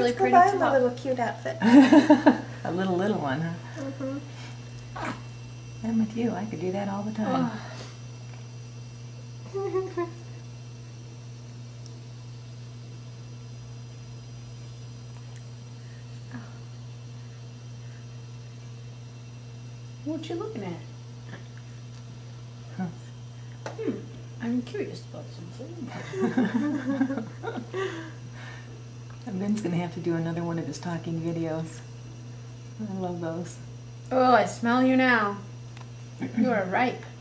really Let's go pretty buy too. him a little cute outfit. A little one, huh? Mm-hmm. I'm with you. I could do that all the time. Oh. What you looking at? Huh. I'm curious about something. Ben's going to have to do another one of his talking videos. I love those. Oh, I smell you now. You are ripe.